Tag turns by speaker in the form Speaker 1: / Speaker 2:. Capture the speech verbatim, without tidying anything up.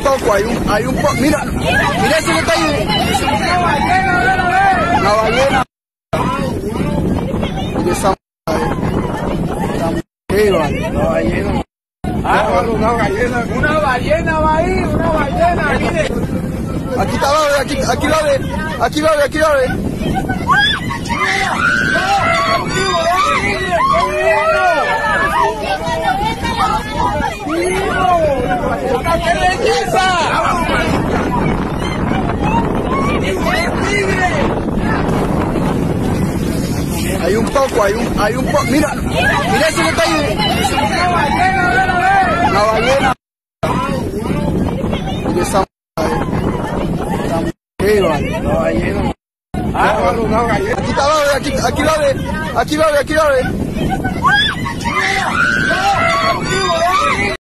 Speaker 1: poco, hay un, hay un poco, mira, mira ese que está ahí. Una ballena. Mira esa ballena. Una ballena.
Speaker 2: Ah, una ballena. Una ballena va ahí, una ballena.
Speaker 1: Aquí está, va, aquí, aquí la ve, aquí la ve, aquí la ve.
Speaker 2: ¡Qué belleza!
Speaker 1: Hay un poco, hay un, hay un poco, mira, mira ese que está ahí.
Speaker 2: Una ballena,
Speaker 1: Una ballena. Mira esa ballena. Una ballena.
Speaker 2: Ah, una ballena.
Speaker 1: Aquí está, va, aquí, aquí la ve, aquí la ve, aquí la ve.